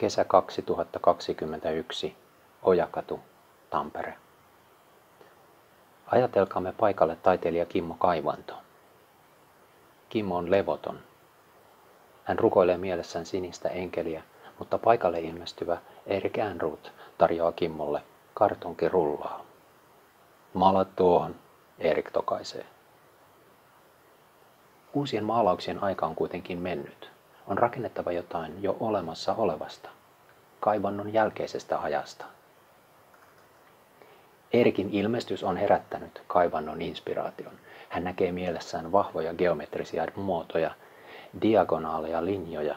Kesä 2021, Ojakatu, Tampere. Ajatelkaamme paikalle taiteilija Kimmo Kaivanto. Kimmo on levoton. Hän rukoilee mielessään sinistä enkeliä, mutta paikalle ilmestyvä Erik Ehrnrooth tarjoaa Kimmolle kartonkirullaa. Maala tuohon, Erik tokaisee. Uusien maalauksien aika on kuitenkin mennyt. On rakennettava jotain jo olemassa olevasta, Kaivannon jälkeisestä ajasta. Erikin ilmestys on herättänyt Kaivannon inspiraation. Hän näkee mielessään vahvoja geometrisia muotoja, diagonaaleja linjoja.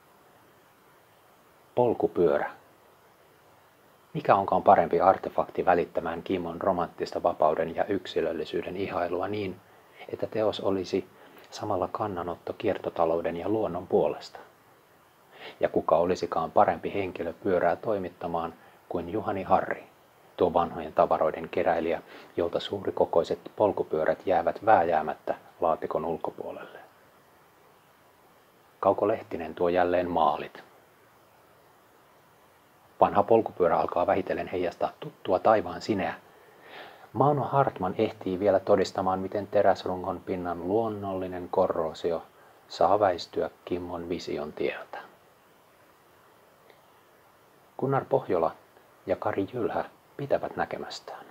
Polkupyörä. Mikä onkaan parempi artefakti välittämään Kimmon romanttista vapauden ja yksilöllisyyden ihailua niin, että teos olisi samalla kannanotto kiertotalouden ja luonnon puolesta. Ja kuka olisikaan parempi henkilö pyörää toimittamaan kuin Juhani Harri, tuo vanhojen tavaroiden keräilijä, jolta suurikokoiset polkupyörät jäävät vääjäämättä laatikon ulkopuolelle. Kauko Lehtinen tuo jälleen maalit. Vanha polkupyörä alkaa vähitellen heijastaa tuttua taivaan sineä. Mauno Hartman ehtii vielä todistamaan, miten teräsrungon pinnan luonnollinen korroosio saa väistyä Kimmon vision tieltä. Gunnar Pohjola ja Kari Jylhä pitävät näkemästään.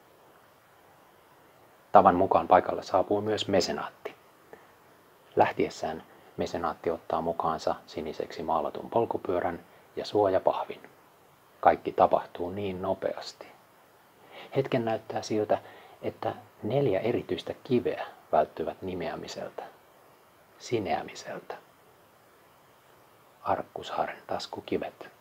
Tavan mukaan paikalle saapuu myös mesenaatti. Lähtiessään mesenaatti ottaa mukaansa siniseksi maalatun polkupyörän ja suojapahvin. Kaikki tapahtuu niin nopeasti. Hetken näyttää siltä, että 4 erityistä kiveä välttyvät nimeämiseltä, sineämiseltä. Arkkushaaren taskukivet.